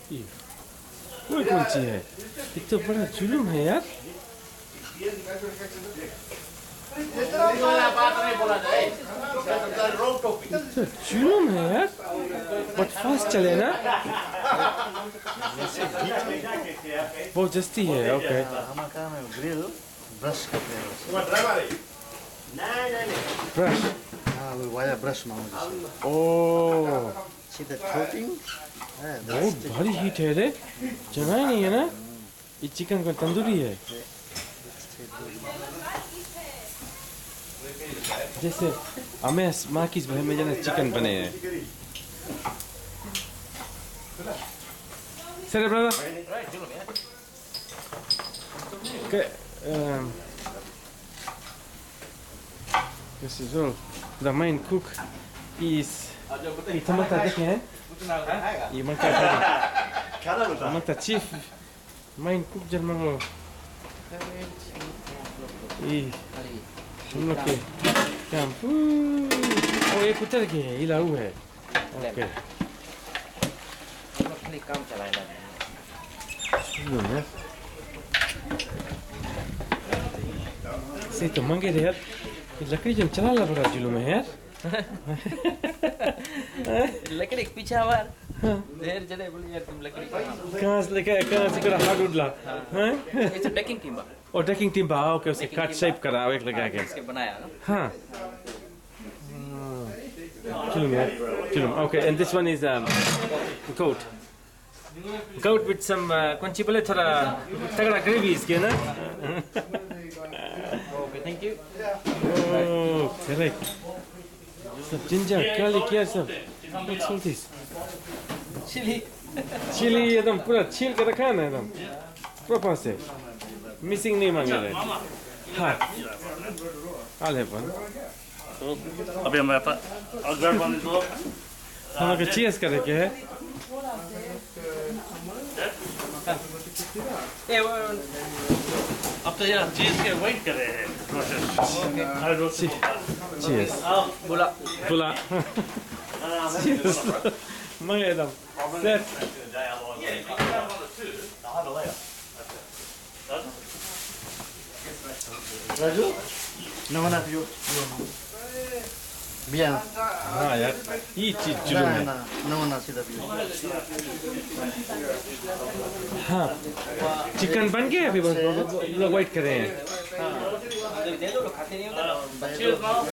ये कोई कौन सी है? ये तो बड़ा जुलूम है यार। तो जुलूम है यार। बट फास्ट चले ना। बहुत जस्ती है। ओके। हमारा काम है ग्रिल ब्रश करते हैं। ब्रश। हाँ वो वाया ब्रश मांगो। ओह। See the coating? बहुत भारी हीट है रे। जगह नहीं है ना। ये चिकन का तंदूरी है। जैसे हमें माँ की भाई में जैसे चिकन बने हैं। Sorry, brother. Okay. This is all. The main cook is. Itu mata dekat kan? Ini mata tadi. Mata chief. Main cook Jerman lo. Ih. हम लोग के काम और एक उतर के है ये लाऊ है ओके हम अपने काम चलाएगा सुनो ना से तो मंगे रे यार ये लकड़ी जो चला ला बड़ा जुलूम है यार लकड़ी पीछे आवार देर चले बोले यार तुम लकड़ी कहाँ से करा हार्ड उड़ला हैं इट्स अ डेकिंग टीम और डेकिंग टीम बा ओके उसे कट शेप करा एक लगा के इसके बनाया ना हाँ चलो okay and this one is goat with some कौन सी बोले थोड़ा तगड़ा ग्रेवी इसके ना okay thank you oh correct सब जिंजर garlic क्या सब what's all this चिली एकदम पूरा छील के रखा है ना एकदम proper से मिसिंग नहीं मांगे रहे हाँ I'll have one अभी हमारे पास अगर बंद तो हम लोग चीज़ करे क्या है अब तो यार चीज के वेट कर रहे हैं चीज़ बोला चीज़ मांगे एकदम set Raju? No one of you. Bien. हाँ यार ये चीज़ जुलूम है No one of you. हाँ चिकन बन गया अभी बस लोग वेट कर रहे हैं दे दो खाते नहीं होता